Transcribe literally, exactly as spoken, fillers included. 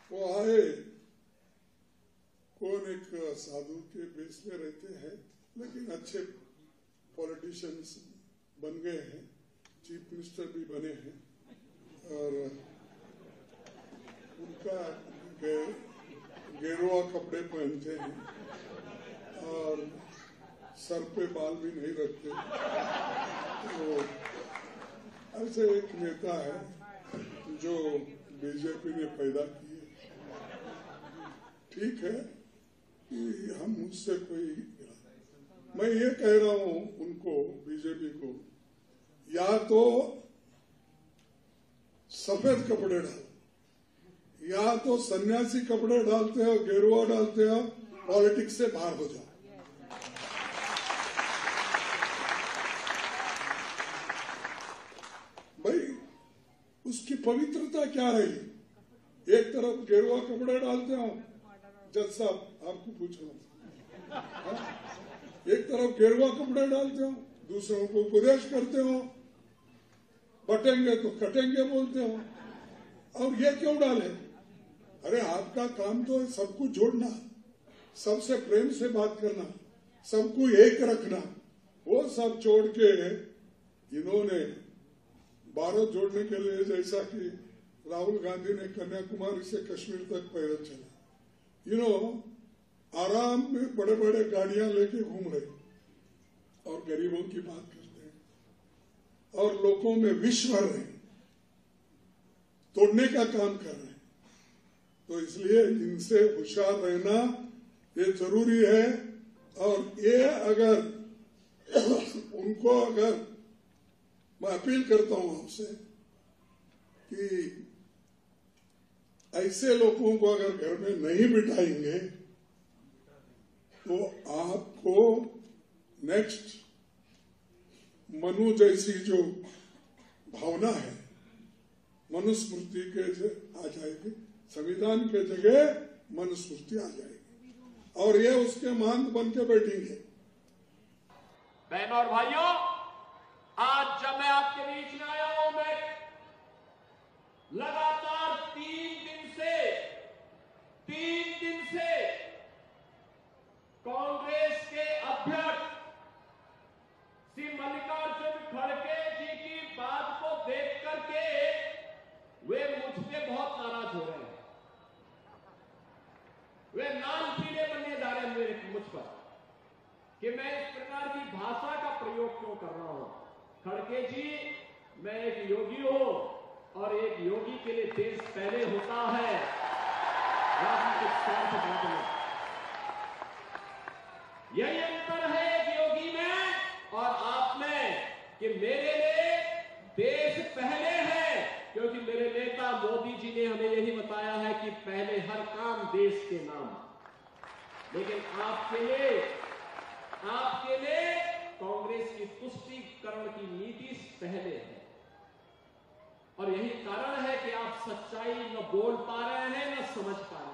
वो आए, कौन एक साधु के बेस में रहते हैं, लेकिन अच्छे पॉलिटिशियंस बन गए हैं, चीफ मिनिस्टर भी बने हैं, और उनका गे, गेरुआ कपड़े पहनते हैं और सर पे बाल भी नहीं रखते। तो ऐसे एक नेता है जो बीजेपी ने पैदा किए। ठीक है कि हम मुझसे कोई, मैं ये कह रहा हूं उनको, बीजेपी को, या तो सफेद कपड़े डालो, या तो सन्यासी कपड़े डालते हो, गेरुआ डालते हो, पॉलिटिक्स से बाहर हो जाओ। भाई उसकी पवित्रता क्या रही? एक तरफ गेरुआ कपड़े डालते हो, जज साहब आपको पूछ रहा हूं, एक तरफ गेरुआ कपड़े डालते हो, दूसरों को उपदेश करते हो, बटेंगे तो कटेंगे बोलते हो, और ये क्यों डाले? अरे आपका काम तो सबको जोड़ना, सबसे प्रेम से बात करना, सबको एक रखना, वो सब छोड़ के इन्होंने भारत जोड़ने के लिए, जैसा कि राहुल गांधी ने कन्याकुमारी से कश्मीर तक पैदल चला, यू नो, आराम में बड़े बड़े गाड़ियां लेके घूम रहे और गरीबों की बात करते हैं और लोगों में विष भर रहे हैं, तोड़ने का काम कर रहे हैं। तो इसलिए इनसे होशियार रहना ये जरूरी है। और ये अगर उनको, अगर मैं अपील करता हूं आपसे कि ऐसे लोगों को अगर घर में नहीं बिठाएंगे तो आपको नेक्स्ट मनु जैसी जो भावना है, मनुस्मृति के आ जाएगी, संविधान के जगह मनुस्मृति आ जाएगी और ये उसके महंत बन के बैठेंगे। बहनों और भाइयों, आज जब मैं आपके बीच में आया हूं, मैं लगातार तीन दिन से तीन दिन से कांग्रेस के अध्यक्ष श्री मल्लिकार्जुन खड़गे जी की बात को देख करके वे मुझ पे बहुत नाराज हो रहे हैं। वे नाम पीले बनने जा रहे हैं मेरे मुझ पर कि मैं इस प्रकार की भाषा का प्रयोग क्यों कर रहा हूं। खड़गे जी, मैं एक योगी हूं और एक योगी के लिए देश पहले होता है, राजनीतिक स्वार्थ बात में। यही अंतर है एक योगी में और आप में कि मेरे लिए देश पहले है, क्योंकि मेरे नेता मोदी जी ने हमें यही बताया है कि पहले हर काम देश के नाम। लेकिन आपके लिए आपके लिए कांग्रेस की तुष्टीकरण की नीति पहले है और यही कारण है कि आप सच्चाई न बोल पा रहे हैं न समझ पा रहे हैं।